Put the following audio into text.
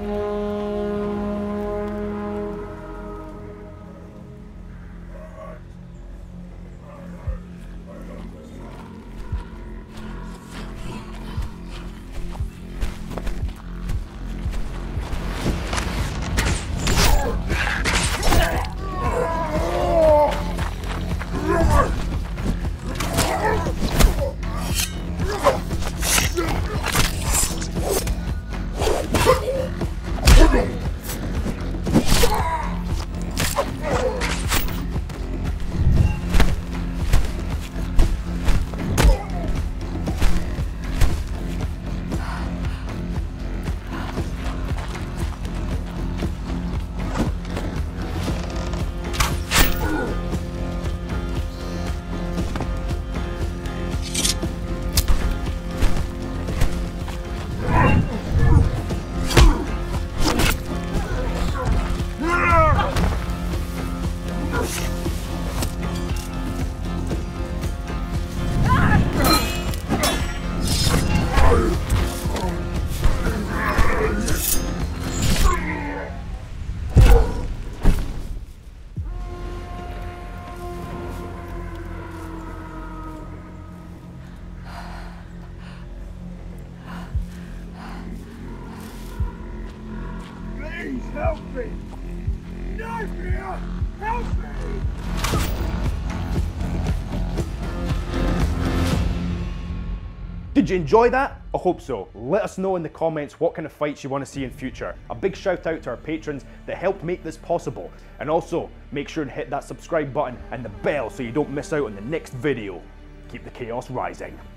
Help me! Knife here! Help me! Did you enjoy that? I hope so. Let us know in the comments what kind of fights you want to see in future. A big shout out to our patrons that helped make this possible. And also, make sure to hit that subscribe button and the bell so you don't miss out on the next video. Keep the chaos rising.